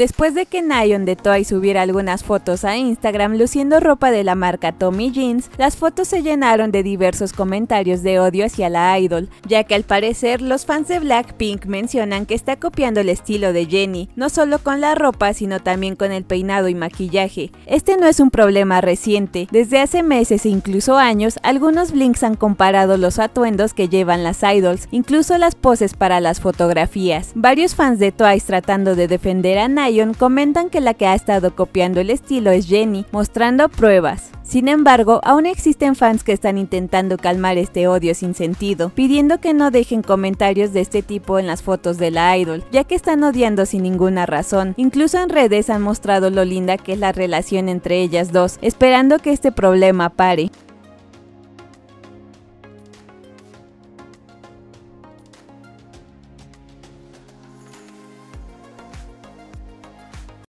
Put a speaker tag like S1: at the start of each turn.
S1: Después de que Nayeon de Twice subiera algunas fotos a Instagram luciendo ropa de la marca Tommy Jeans, las fotos se llenaron de diversos comentarios de odio hacia la idol, ya que al parecer los fans de Blackpink mencionan que está copiando el estilo de Jennie, no solo con la ropa sino también con el peinado y maquillaje. Este no es un problema reciente, desde hace meses e incluso años, algunos blinks han comparado los atuendos que llevan las idols, incluso las poses para las fotografías. Varios fans de Twice tratando de defender a Nayeon comentan que la que ha estado copiando el estilo es Jennie, mostrando pruebas. Sin embargo, aún existen fans que están intentando calmar este odio sin sentido, pidiendo que no dejen comentarios de este tipo en las fotos de la idol, ya que están odiando sin ninguna razón. Incluso en redes han mostrado lo linda que es la relación entre ellas dos, esperando que este problema pare.